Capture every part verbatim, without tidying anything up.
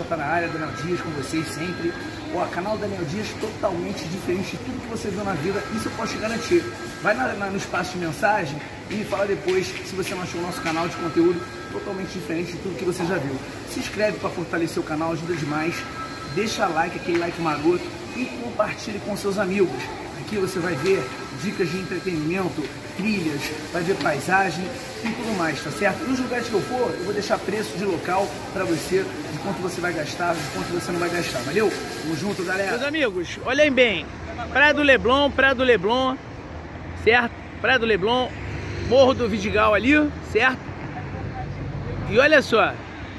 tá na área, Daniel Dias com vocês sempre. Ó, canal Daniel Dias totalmente diferente de tudo que você viu na vida, isso eu posso te garantir. Vai na, na, no espaço de mensagem e me fala depois se você não achou o nosso canal de conteúdo totalmente diferente de tudo que você já viu. Se inscreve para fortalecer o canal, ajuda demais. Deixa like, aquele like maroto e compartilhe com seus amigos. Aqui você vai ver dicas de entretenimento, trilhas, vai ver paisagem e tudo mais, tá certo? Nos lugares que eu for, eu vou deixar preço de local para você, de quanto você vai gastar, de quanto você não vai gastar, valeu? Tamo junto, galera! Meus amigos, olhem bem, Praia do Leblon, Praia do Leblon, certo? Praia do Leblon, Morro do Vidigal ali, certo? E olha só,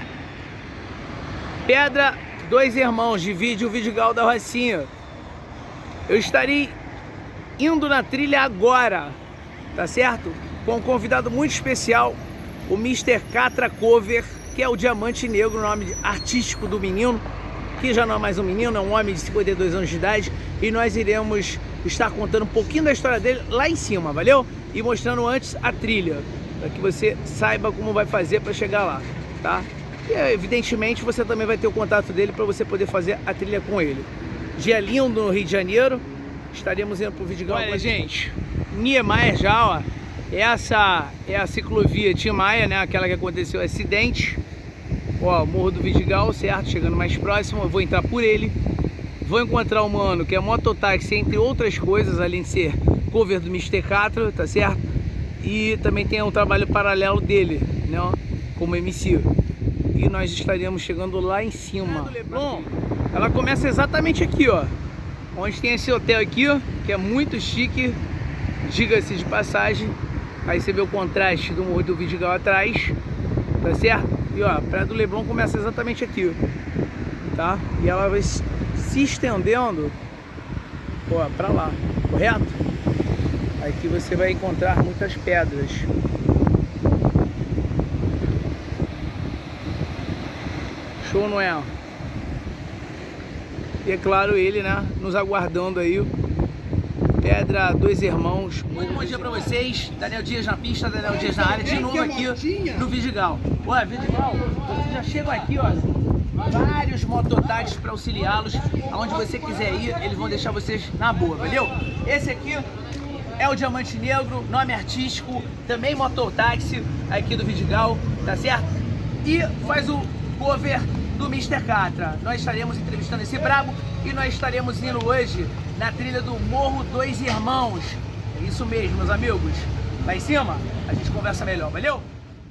Pedra Dois Irmãos, divide o Vidigal da Rocinha. Eu estarei indo na trilha agora, tá certo? Com um convidado muito especial, o mister Catra Cover, que é o Diamante Negro, o nome artístico do menino, que já não é mais um menino, é um homem de cinquenta e dois anos de idade, e nós iremos estar contando um pouquinho da história dele lá em cima, valeu? E mostrando antes a trilha, para que você saiba como vai fazer para chegar lá, tá? E evidentemente você também vai ter o contato dele para você poder fazer a trilha com ele. Dia lindo no Rio de Janeiro, estaremos indo pro Vidigal. Olha, gente, Niemeyer já, ó, essa é a ciclovia Tim Maia, né, aquela que aconteceu o acidente. Ó, Morro do Vidigal, certo, chegando mais próximo, eu vou entrar por ele. Vou encontrar o mano, que é mototáxi, entre outras coisas, além de ser cover do mister Catra, tá certo? E também tem um trabalho paralelo dele, né, como M C. E nós estaremos chegando lá em cima. Bom, ela começa exatamente aqui, ó, onde tem esse hotel aqui, ó, que é muito chique, diga-se de passagem. Aí você vê o contraste do Morro do Vidigal atrás, tá certo? E ó, a Praia do Leblon começa exatamente aqui, ó, tá? E ela vai se estendendo, ó, pra lá, correto? Aqui você vai encontrar muitas pedras. Show, não é? E é claro, ele, né, nos aguardando aí. Pedra Dois Irmãos. Muito bom dia pra vocês. Daniel Dias na pista, Daniel Dias na área. De novo aqui no Vidigal. Ué, Vidigal, vocês já chegam aqui, ó. Vários mototáxis para auxiliá-los. Aonde você quiser ir, eles vão deixar vocês na boa, valeu? Esse aqui é o Diamante Negro, nome artístico. Também mototáxi aqui do Vidigal, tá certo? E faz o cover do mister Catra. Nós estaremos entrevistando esse brabo e nós estaremos indo hoje na trilha do Morro Dois Irmãos. É isso mesmo, meus amigos. Lá em cima a gente conversa melhor, valeu?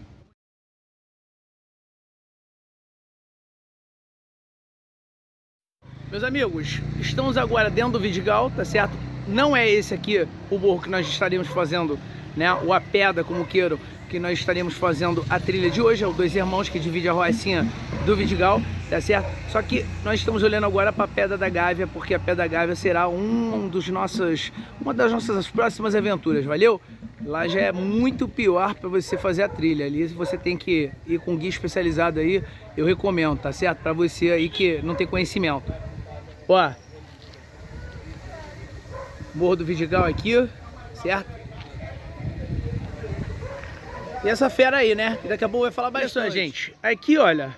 Meus amigos, estamos agora dentro do Vidigal, tá certo? Não é esse aqui o morro que nós estaremos fazendo, né? O a pedra, como queiram, que nós estaremos fazendo a trilha de hoje, é o Dois Irmãos, que divide a Rocinha do Vidigal, tá certo? Só que nós estamos olhando agora para a Pedra da Gávea, porque a Pedra da Gávea será um dos nossos, uma das nossas próximas aventuras, valeu? Lá já é muito pior para você fazer a trilha, ali você tem que ir com um guia especializado aí, eu recomendo, tá certo? Para você aí que não tem conhecimento. Ó, Morro do Vidigal aqui, certo? E essa fera aí, né? Que daqui a pouco vai falar bastante, gente. Aqui, olha,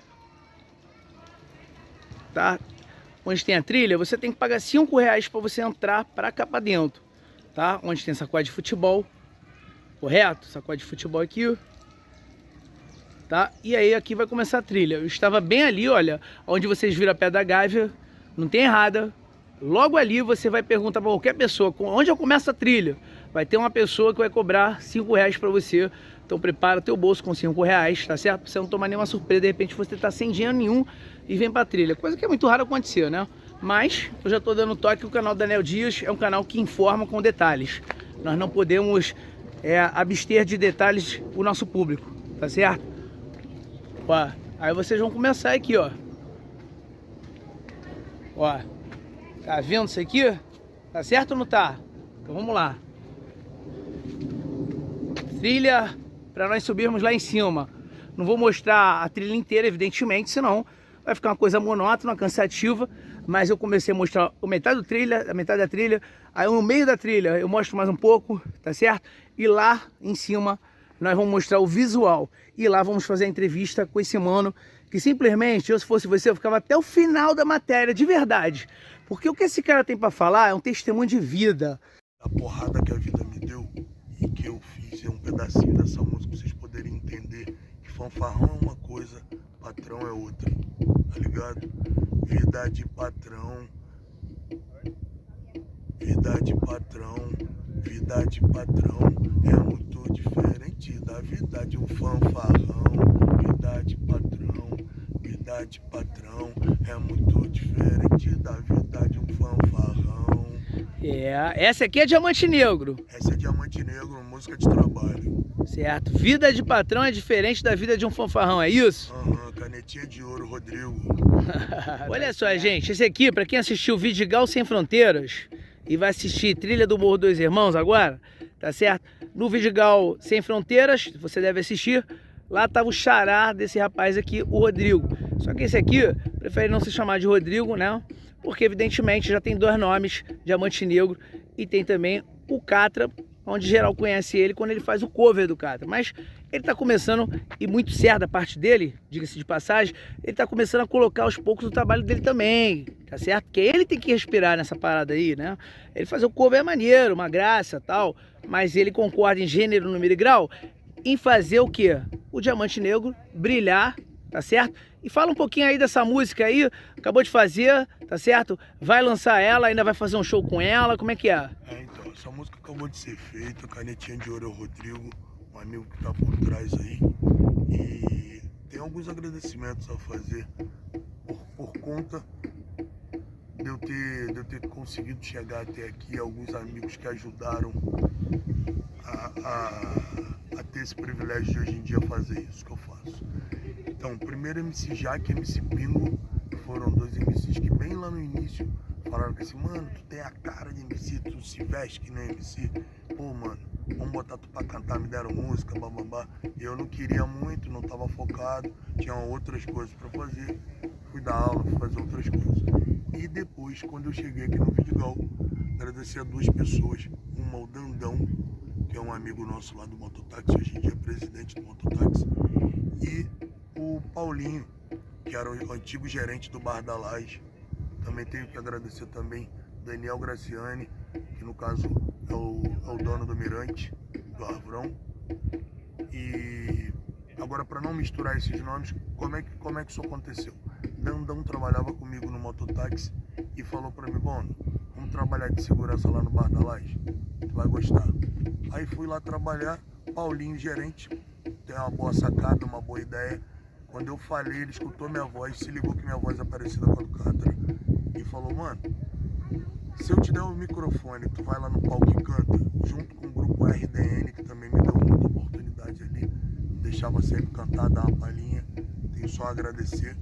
tá? Onde tem a trilha, você tem que pagar cinco reais para você entrar para cá para dentro, tá? Onde tem sacode de futebol, correto? Sacode de futebol aqui, tá? E aí aqui vai começar a trilha. Eu estava bem ali, olha, onde vocês viram a Pedra da Gávea, não tem errada. Logo ali você vai perguntar para qualquer pessoa, onde eu começo a trilha? Vai ter uma pessoa que vai cobrar cinco reais para você. Então prepara teu bolso com cinco reais, tá certo? Pra você não tomar nenhuma surpresa, de repente você tá sem dinheiro nenhum e vem pra trilha. Coisa que é muito raro acontecer, né? Mas eu já tô dando toque que o canal Daniel Dias é um canal que informa com detalhes. Nós não podemos é, abster de detalhes o nosso público, tá certo? Ó, aí vocês vão começar aqui, ó. Ó, tá vendo isso aqui? Tá certo ou não tá? Então vamos lá. Trilha para nós subirmos lá em cima. Não vou mostrar a trilha inteira, evidentemente, senão vai ficar uma coisa monótona, cansativa. Mas eu comecei a mostrar a metade da trilha, a metade da trilha. Aí no meio da trilha eu mostro mais um pouco, tá certo? E lá em cima nós vamos mostrar o visual. E lá vamos fazer a entrevista com esse mano que simplesmente, eu se fosse você, eu ficava até o final da matéria, de verdade. Porque o que esse cara tem pra falar é um testemunho de vida. A porrada que a vida me deu e que eu fiz é um pedacinho dessa música pra vocês poderem entender que fanfarrão é uma coisa, patrão é outra, tá ligado? Vida de patrão, vida de patrão, vida de patrão é muito diferente da vida de um fanfarrão. Vida de patrão, vida de patrão é muito diferente da vida de um fanfarrão. É, essa aqui é Diamante Negro. Essa é Diamante Negro, música de trabalho. Certo. Vida de patrão é diferente da vida de um fanfarrão, é isso? Aham, uhum, canetinha de ouro, Rodrigo. Olha só, gente, esse aqui, pra quem assistiu Vidigal Sem Fronteiras e vai assistir Trilha do Morro Dois Irmãos agora, tá certo? No Vidigal Sem Fronteiras, você deve assistir, lá tava o xará desse rapaz aqui, o Rodrigo. Só que esse aqui prefere não se chamar de Rodrigo, né? Porque evidentemente já tem dois nomes, Diamante Negro, e tem também o Catra, onde geral conhece ele quando ele faz o cover do Catra. Mas ele tá começando, e muito certo da parte dele, diga-se de passagem, ele tá começando a colocar aos poucos o trabalho dele também, tá certo? Porque ele tem que respirar nessa parada aí, né? Ele fazer o cover é maneiro, uma graça tal, mas ele concorda em gênero, número e grau em fazer o quê? O Diamante Negro brilhar, tá certo? E fala um pouquinho aí dessa música aí, acabou de fazer, tá certo? Vai lançar ela, ainda vai fazer um show com ela, como é que é? É, então, essa música acabou de ser feita, canetinha de ouro é o Rodrigo, um amigo que tá por trás aí. E tem alguns agradecimentos a fazer por, por conta de eu, ter, de eu ter conseguido chegar até aqui, alguns amigos que ajudaram a, a, a ter esse privilégio de hoje em dia fazer isso que eu faço. Então, primeiro M C Jaque e M C Pingo, foram dois M Cs que bem lá no início falaram assim, mano, tu tem a cara de M C, tu se veste que nem M C, pô mano, vamos botar tu pra cantar, me deram música, bababá. E eu não queria muito, não tava focado, tinha outras coisas pra fazer, fui dar aula, fui fazer outras coisas. E depois, quando eu cheguei aqui no Vidigal, agradecer a duas pessoas, uma o Dandão, que é um amigo nosso lá do Mototáxi, hoje em dia é presidente do Mototáxi, e o Paulinho, que era o antigo gerente do Bar da Laje. Também tenho que agradecer também Daniel Graciani, que no caso é o, é o dono do Mirante, do Arvrão. E agora, para não misturar esses nomes, como é, que, como é que isso aconteceu? Dandão trabalhava comigo no Mototáxi e falou para mim, bom, vamos trabalhar de segurança lá no Bar da Laje, tu vai gostar. Aí fui lá trabalhar, Paulinho, gerente, tem uma boa sacada, uma boa ideia. Quando eu falei, ele escutou minha voz, se ligou que minha voz é parecida com a do Catra e falou, mano, se eu te der o microfone, tu vai lá no palco e canta, junto com o grupo R D N, que também me deu muita oportunidade ali, me deixava sempre cantar, dar uma palhinha, tenho só a agradecer.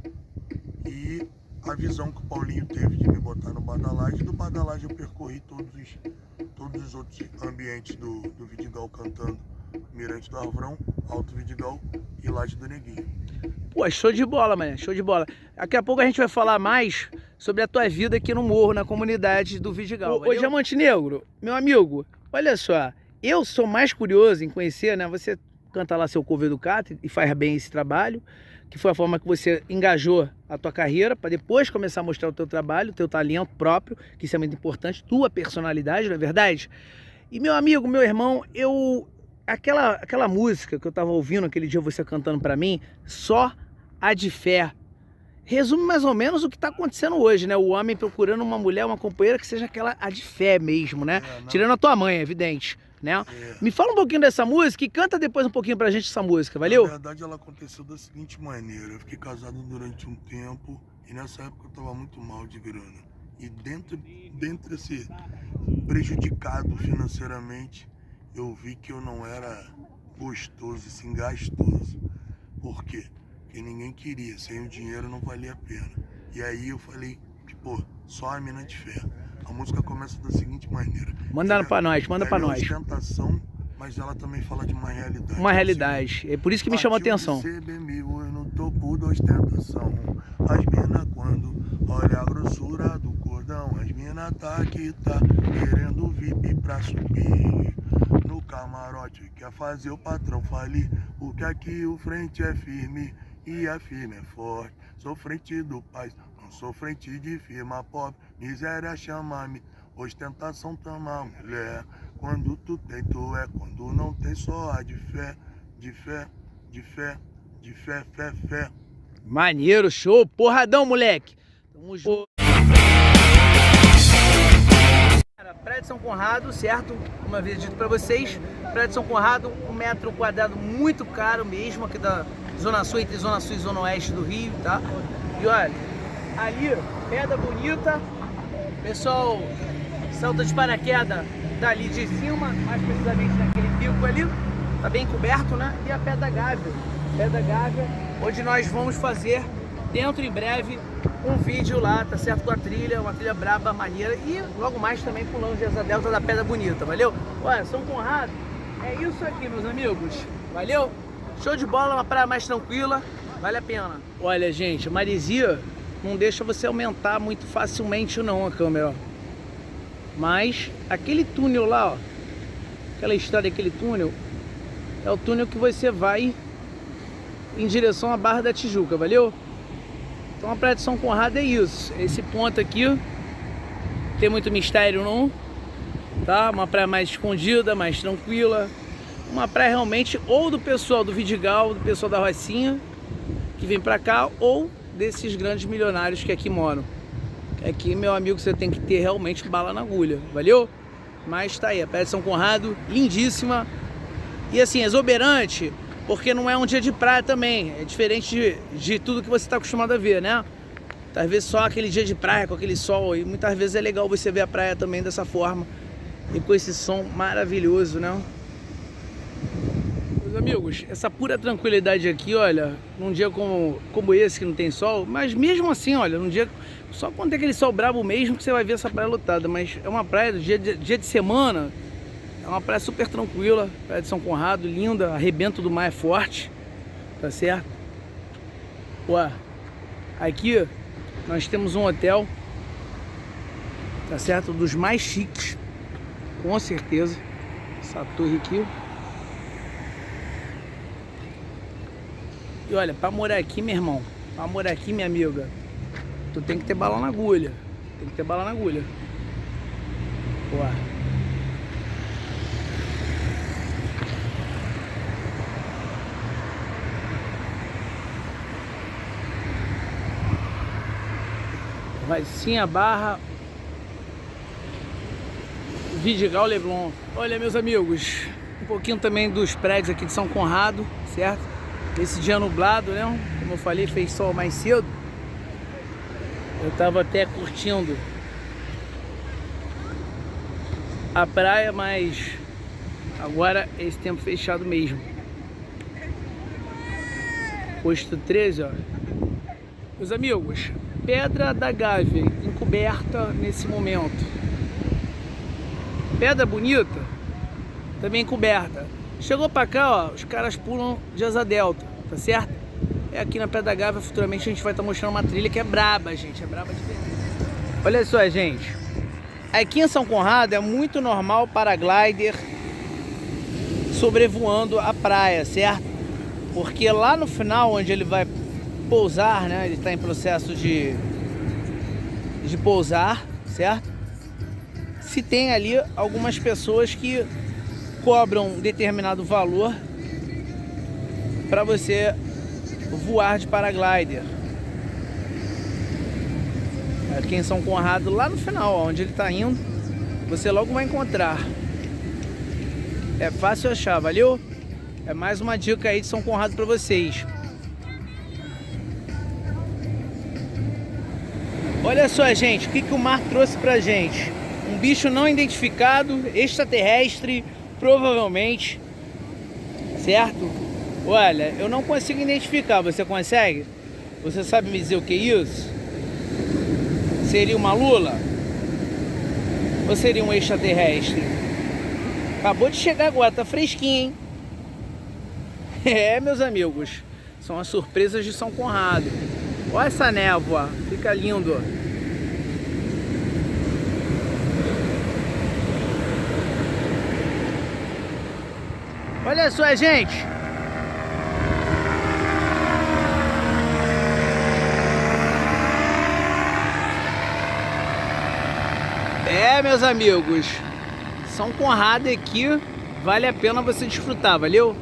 E a visão que o Paulinho teve de me botar no Bar da Laje, do Bar da Laje eu percorri todos os, todos os outros ambientes do, do Vidigal cantando, Mirante do Arvrão, Alto Vidigal e Laje do Neguinho. Pô, show de bola, mano, show de bola. Daqui a pouco a gente vai falar mais sobre a tua vida aqui no morro, na comunidade do Vidigal. Ô, Diamante Negro, meu amigo, olha só, eu sou mais curioso em conhecer, né, você canta lá seu cover do Catra e faz bem esse trabalho, que foi a forma que você engajou a tua carreira, para depois começar a mostrar o teu trabalho, o teu talento próprio, que isso é muito importante, tua personalidade, não é verdade? E meu amigo, meu irmão, eu... Aquela, aquela música que eu tava ouvindo aquele dia você cantando pra mim, Só a de Fé, resume mais ou menos o que tá acontecendo hoje, né? O homem procurando uma mulher, uma companheira que seja aquela a de fé mesmo, né? É, tirando a tua mãe, é evidente, né? É. Me fala um pouquinho dessa música e canta depois um pouquinho pra gente essa música, valeu? Na verdade ela aconteceu da seguinte maneira, eu fiquei casado durante um tempo e nessa época eu tava muito mal de grana. E dentro, dentro desse prejudicado financeiramente, eu vi que eu não era gostoso, assim, gastoso. Por quê? Porque ninguém queria, sem o dinheiro não valia a pena. E aí eu falei, pô, só a mina de fé. A música começa da seguinte maneira. Manda pra nós, manda pra nós. É ostentação, mas ela também fala de uma realidade. Uma realidade, é por isso que me chama a atenção. C B mil no topo da ostentação. As mina quando olha a grossura do cordão, as mina tá que tá querendo V I P pra subir. No camarote quer fazer o patrão falir, porque aqui o frente é firme e a firma é forte. Sou frente do país, não sou frente de firma pobre. Miséria chama-me, ostentação tama mulher. Quando tu tem, tu é, quando não tem, só há de fé, de fé, de fé, de fé, fé, fé. Maneiro, show, porradão, moleque. Tamo junto. Praia de São Conrado, certo? Uma vez dito pra vocês, Praia de São Conrado, um metro quadrado muito caro mesmo, aqui da Zona Sul, entre Zona Sul e Zona Oeste do Rio, tá? E olha, ali, pedra bonita, pessoal salta de paraquedas dali de cima, mais precisamente naquele pico ali, tá bem coberto, né? E a Pedra Gávea, Pedra Gávea, onde nós vamos fazer dentro em breve um vídeo lá, tá certo? Com a trilha, uma trilha braba, maneira, e logo mais também pulando de Asa Delta da Pedra Bonita, valeu? Olha, São Conrado, é isso aqui, meus amigos, valeu? Show de bola, uma praia mais tranquila, vale a pena. Olha, gente, a maresia não deixa você aumentar muito facilmente não a câmera, ó. Mas aquele túnel lá, ó, aquela estrada, aquele túnel, é o túnel que você vai em direção à Barra da Tijuca, valeu? Então a Praia de São Conrado é isso, esse ponto aqui, não tem muito mistério não, tá? Uma praia mais escondida, mais tranquila, uma praia realmente ou do pessoal do Vidigal, do pessoal da Rocinha, que vem pra cá, ou desses grandes milionários que aqui moram. Aqui, meu amigo, você tem que ter realmente bala na agulha, valeu? Mas tá aí, a Praia de São Conrado, lindíssima, e assim, exuberante, porque não é um dia de praia também, é diferente de, de tudo que você está acostumado a ver, né? Às vezes só aquele dia de praia com aquele sol, e muitas vezes é legal você ver a praia também dessa forma, e com esse som maravilhoso, né? Meus amigos, essa pura tranquilidade aqui, olha, num dia como, como esse que não tem sol, mas mesmo assim, olha, num dia, só quando tem aquele sol brabo mesmo que você vai ver essa praia lotada, mas é uma praia do dia de, dia de semana. É uma praia super tranquila, Praia de São Conrado, linda, arrebento do mar é forte, tá certo? Ué, aqui nós temos um hotel, tá certo? Dos mais chiques, com certeza, essa torre aqui. E olha, pra morar aqui, meu irmão, pra morar aqui, minha amiga, tu tem que ter bala na agulha, tem que ter bala na agulha. Ué. Rocinha Barra, Vidigal, Leblon. Olha, meus amigos, um pouquinho também dos prédios aqui de São Conrado, certo? Esse dia nublado, né? Como eu falei, fez sol mais cedo. Eu tava até curtindo a praia, mas agora é esse tempo fechado mesmo. Posto treze, ó. Meus amigos, Pedra da Gávea, encoberta nesse momento. Pedra Bonita, também encoberta. Chegou pra cá, ó, os caras pulam de Asa Delta, tá certo? É aqui na Pedra da Gávea, futuramente a gente vai estar mostrando uma trilha que é braba, gente, é braba de verdade. Olha só, gente, aqui em São Conrado é muito normal paraglider sobrevoando a praia, certo? Porque lá no final, onde ele vai pousar, né? Ele está em processo de, de pousar, certo? Se tem ali algumas pessoas que cobram um determinado valor para você voar de paraglider. Aqui em São Conrado, lá no final, onde ele está indo, você logo vai encontrar. É fácil achar, valeu? É mais uma dica aí de São Conrado para vocês. Olha só, gente, o que, que o mar trouxe pra gente? Um bicho não identificado, extraterrestre, provavelmente, certo? Olha, eu não consigo identificar, você consegue? Você sabe me dizer o que é isso? Seria uma lula? Ou seria um extraterrestre? Acabou de chegar agora, tá fresquinho, hein? É, meus amigos, são as surpresas de São Conrado. Olha essa névoa, fica lindo. Olha só, gente. É, meus amigos, São Conrado aqui, vale a pena você desfrutar, valeu?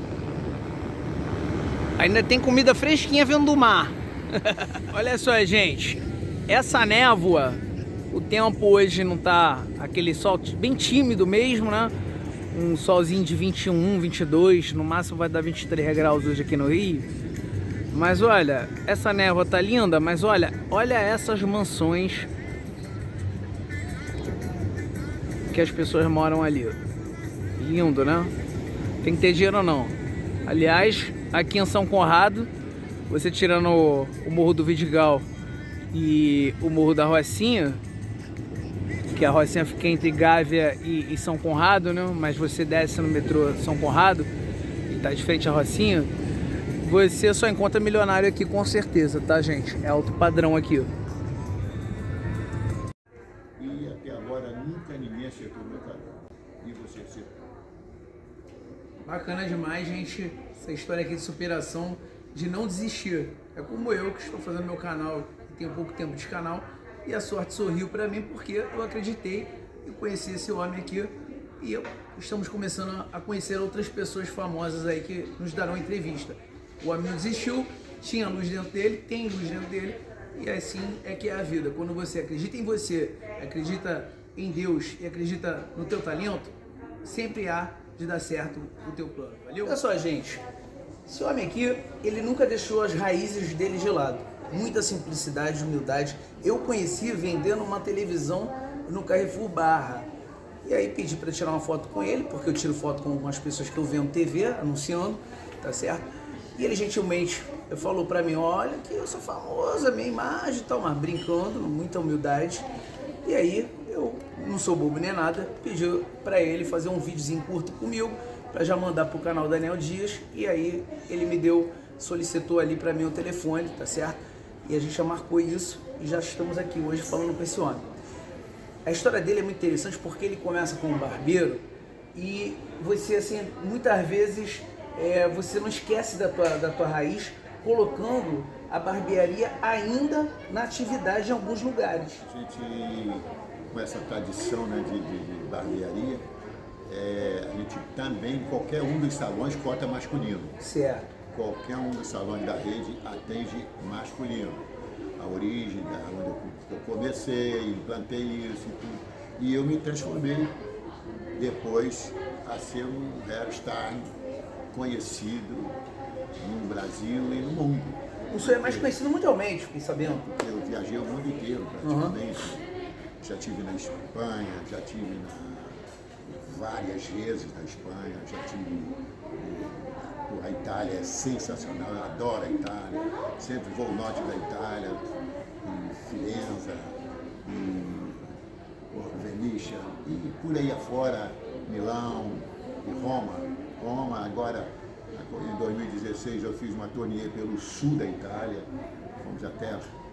Ainda tem comida fresquinha vindo do mar. Olha só, gente, essa névoa, o tempo hoje não tá aquele sol bem tímido mesmo, né? Um solzinho de vinte e um, vinte e dois, no máximo vai dar vinte e três graus hoje aqui no Rio. Mas olha, essa névoa tá linda, mas olha, olha essas mansões que as pessoas moram ali. Lindo, né? Tem que ter dinheiro ou não. Aliás, aqui em São Conrado, você tirando o, o Morro do Vidigal e o Morro da Rocinha, que a Rocinha fica entre Gávea e, e São Conrado, né? Mas você desce no metrô São Conrado e tá de frente à Rocinha, você só encontra milionário aqui com certeza, tá, gente? É alto padrão aqui. E até agora nunca ninguém acertou meu canal. E você acertou. Bacana demais, gente, essa história aqui de superação, de não desistir. É como eu que estou fazendo meu canal e tenho pouco tempo de canal, e a sorte sorriu para mim porque eu acreditei e conheci esse homem aqui, e eu, estamos começando a conhecer outras pessoas famosas aí que nos darão entrevista. O homem não desistiu, tinha luz dentro dele, tem luz dentro dele, e assim é que é a vida. Quando você acredita em você, acredita em Deus e acredita no teu talento, sempre há de dar certo o teu plano, valeu? Olha só, gente, esse homem aqui, ele nunca deixou as raízes dele de lado. Muita simplicidade, humildade. Eu conheci vendendo uma televisão no Carrefour Barra. E aí pedi para tirar uma foto com ele, porque eu tiro foto com algumas pessoas que eu vendo T V, anunciando, tá certo? E ele gentilmente falou para mim, olha que eu sou famoso, a minha imagem e tal, mas brincando, muita humildade. E aí eu não sou bobo nem nada, pedi para ele fazer um videozinho curto comigo, para já mandar pro canal Daniel Dias. E aí ele me deu, solicitou ali para mim o telefone, tá certo? E a gente já marcou isso e já estamos aqui hoje falando com esse homem. A história dele é muito interessante porque ele começa como barbeiro e você, assim, muitas vezes é, você não esquece da tua, da tua raiz, colocando a barbearia ainda na atividade em alguns lugares. A gente, com essa tradição, né, de, de, de barbearia, é, a gente também, qualquer um dos salões corta masculino. Certo. Qualquer um dos salões da rede atende masculino. A origem, né, onde eu comecei, implantei isso e tudo. E eu me transformei depois a ser um hairstyle conhecido no Brasil e no mundo. O senhor é mais conhecido mundialmente, fiquei sabendo. Porque eu viajei o mundo inteiro praticamente. Uhum. Já estive na Espanha, já estive várias vezes na Espanha, já tive... A Itália é sensacional, eu adoro a Itália, sempre vou ao norte da Itália, em Firenze, em Venícia, e por aí afora, Milão e Roma. Roma, agora, em dois mil e dezesseis, eu fiz uma turnê pelo sul da Itália, fomos até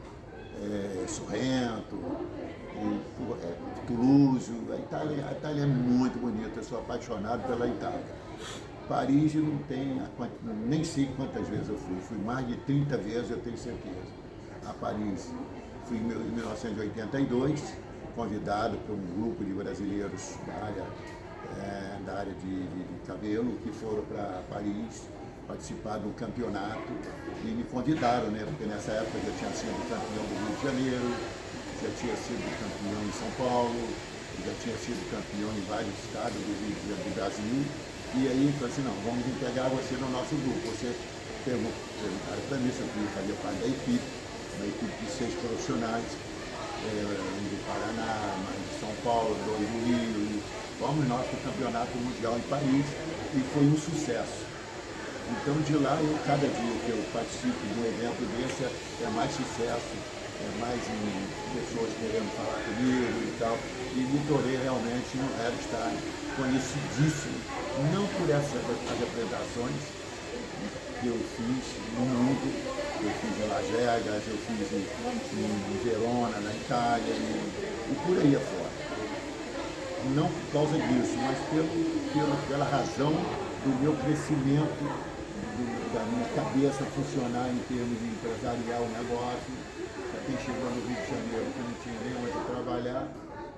é, Sorrento, e, é, Toulouse. A Itália, a Itália é muito bonita, eu sou apaixonado pela Itália. Paris eu não tenho, nem sei quantas vezes eu fui, fui mais de trinta vezes, eu tenho certeza. A Paris fui em mil novecentos e oitenta e dois, convidado por um grupo de brasileiros da área, é, da área de, de, de cabelo, que foram para Paris participar do campeonato e me convidaram, né? Porque nessa época eu já tinha sido campeão do Rio de Janeiro, já tinha sido campeão em São Paulo, já tinha sido campeão em vários estados do, Rio de Janeiro, do Brasil. E aí, falei assim, não, vamos integrar você no nosso grupo. Você perguntaram para mim se eu queria fazer parte da equipe, uma equipe de seis profissionais, é, um do Paraná, mais de São Paulo, dois do Rio. E fomos nós para o Campeonato Mundial em Paris e foi um sucesso. Então, de lá, eu, cada dia que eu participo de um evento desse, é, é mais sucesso, é mais um, pessoas querendo falar comigo e tal. E me tornei realmente um hairstyle conhecidíssimo, não por essas apresentações que eu fiz no mundo, eu fiz em Las Vegas, eu fiz em, em Verona, na Itália, e, e por aí afora. Não por causa disso, mas pelo, pelo, pela razão do meu crescimento, do, da minha cabeça funcionar em termos de empresarial, negócio. Para quem chegou no Rio de Janeiro, que não tinha nem onde trabalhar,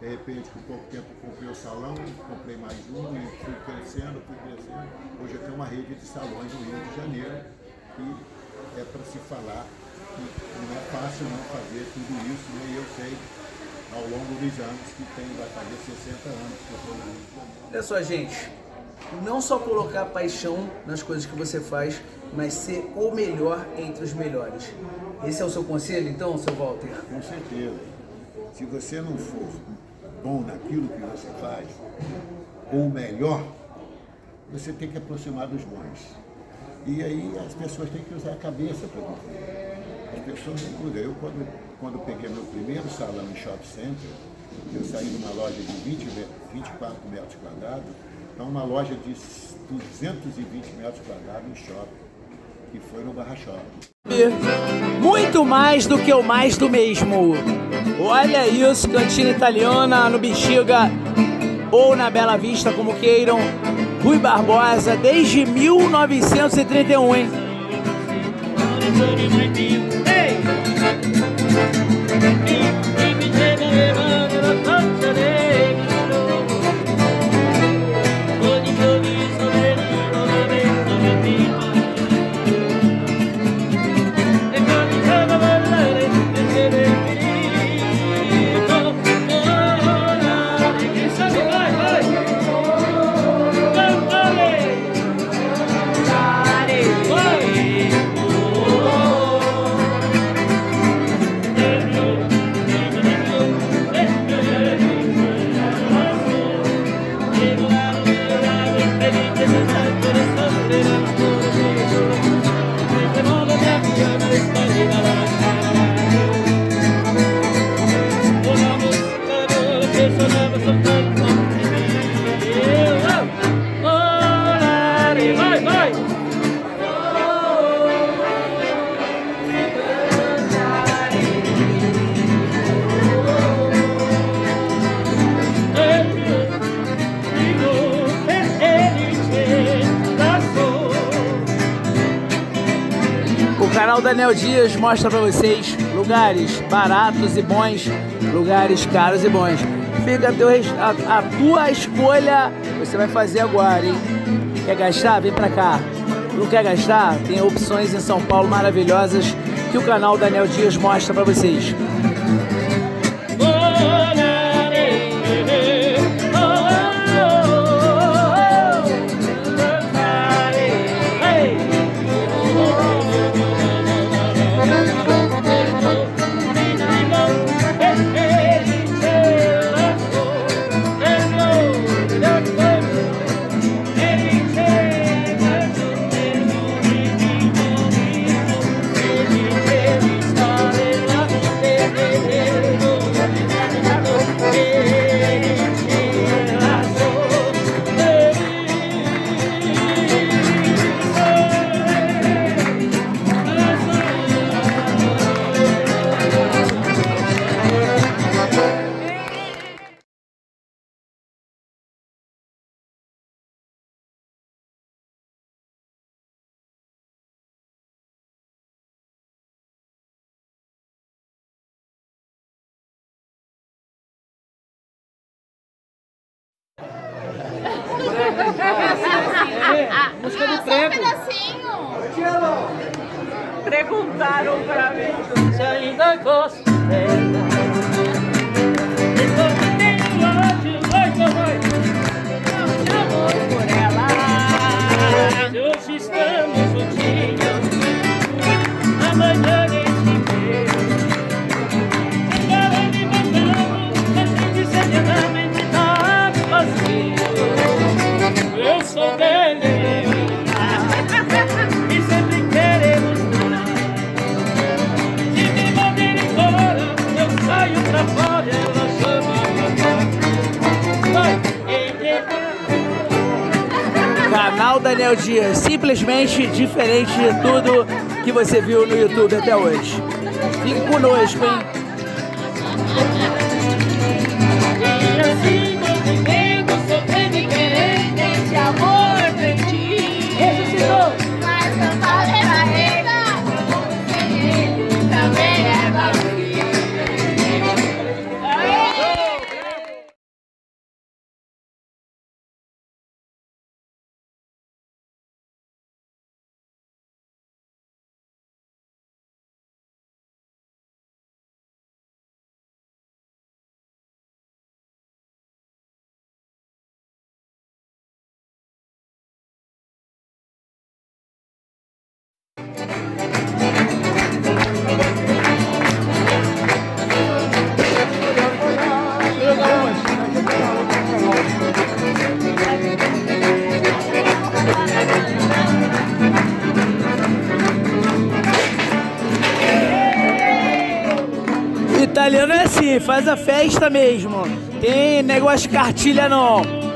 De repente, com pouco tempo, eu comprei o salão, comprei mais um e fui crescendo, fui crescendo. Hoje eu tenho uma rede de salões no Rio de Janeiro e é para se falar que não é fácil não fazer tudo isso, né? E eu sei, ao longo dos anos, que tem, vai fazer sessenta anos que eu estou no Rio de Janeiro. Olha só, gente, não só colocar paixão nas coisas que você faz, mas ser o melhor entre os melhores. Esse é o seu conselho, então, seu Walter? Com certeza. Se você não for bom naquilo que você faz, ou melhor, você tem que aproximar dos bons. E aí as pessoas têm que usar a cabeça para viver. As pessoas não mudam. Eu, quando, quando peguei meu primeiro salão em shopping center, eu saí de uma loja de vinte, vinte e quatro metros quadrados para uma loja de duzentos e vinte metros quadrados em shopping, que foi no Barra Shopping. Muito mais do que o mais do mesmo. Olha isso, cantina italiana no Bexiga ou na Bela Vista, como queiram. Rui Barbosa, desde mil novecentos e trinta e um, hein? Ei! O canal Daniel Dias mostra pra vocês lugares baratos e bons, lugares caros e bons. Fica a, teu, a, a tua escolha, você vai fazer agora, hein? Quer gastar? Vem pra cá. Não quer gastar? Tem opções em São Paulo maravilhosas que o canal Daniel Dias mostra pra vocês. Música do prego. Perguntaram pra mim se ainda gosto dela. Depois que tenho ódio, vai, vai, de amor por ela. Hoje estamos juntinhos, amanhã nem se vê. Se ela me mandando, a gente certamente tá vazio. Eu sou dele. Canal Daniel Dias, simplesmente diferente de tudo que você viu no YouTube até hoje. Fique conosco, hein? E assim vou vivendo, sofrendo e querendo esse amor perdido. Ressuscitou! Mas não vale barreira, sem ele também é vazio. Italiano é assim, faz a festa mesmo. Tem negócio de cartilha não.